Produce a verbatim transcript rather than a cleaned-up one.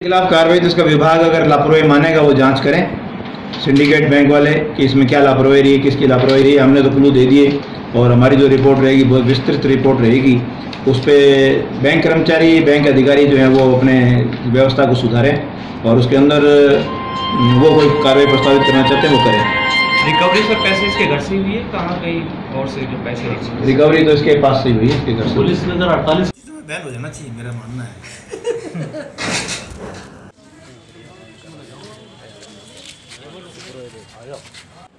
खिलाफ कार्रवाई तो इसका विभाग अगर लापरवाही मानेगा वो जांच करें, सिंडिकेट बैंक वाले कि इसमें क्या लापरवाही रही है, किसकी लापरवाही रही है। हमने तो क्लू दे दिए और हमारी जो रिपोर्ट रहेगी बहुत विस्तृत रिपोर्ट रहेगी। उस पर बैंक कर्मचारी, बैंक अधिकारी जो है वो अपने व्यवस्था को सुधारें और उसके अंदर वो कोई कार्रवाई प्रस्तावित करना चाहते हैं वो करें। रिकवरी सर पैसे इसके घर से हुई है, कहाँ कहीं और से जो पैसे? रिकवरी तो इसके पास से हुई है, इसके घर से। पुलिस ने अगर अड़तालीस बैन हो जाना चाहिए, मेरा मानना है।